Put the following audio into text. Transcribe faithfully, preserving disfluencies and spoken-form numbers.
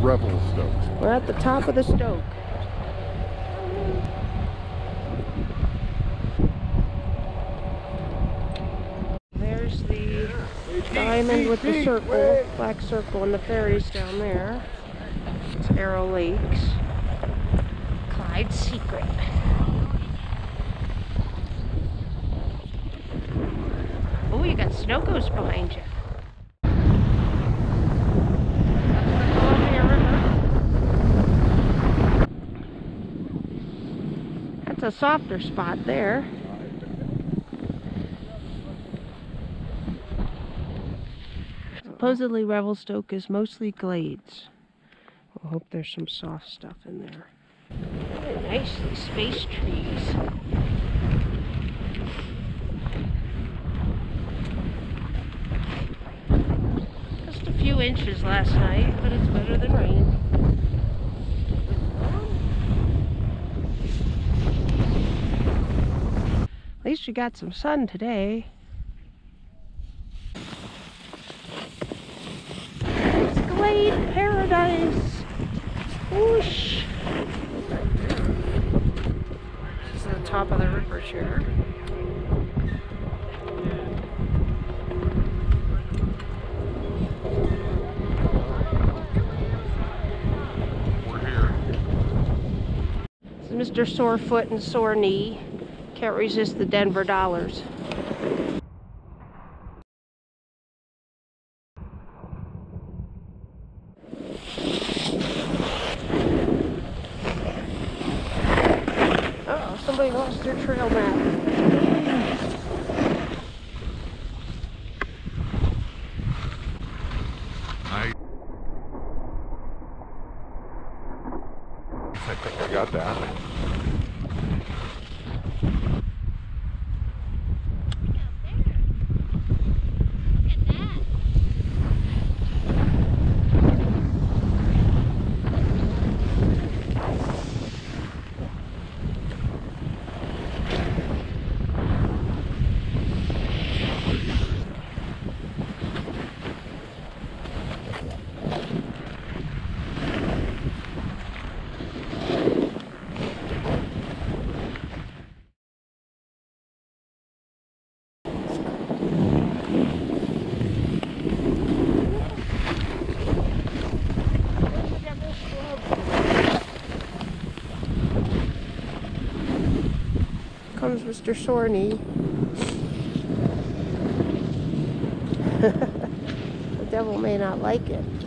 Revelstoke. We're at the top of the Stoke. There's the diamond with the circle, black circle, and the ferries down there. It's Arrow Lakes. Clyde's Secret. Oh, you got snow ghosts behind you. That's a softer spot there. Supposedly Revelstoke is mostly glades. I hope there's some soft stuff in there. Very nice, these space trees. Just a few inches last night, but it's better than rain. At least we got some sun today. It's glade paradise. Whoosh. This is the top of the river chair. We're here. This is Mister Sore Foot and Sore Knee. Can't resist the Denver dollars. Uh-oh, somebody lost their trail map. I, I think I got that. Comes Mister Sore Knee. The devil may not like it.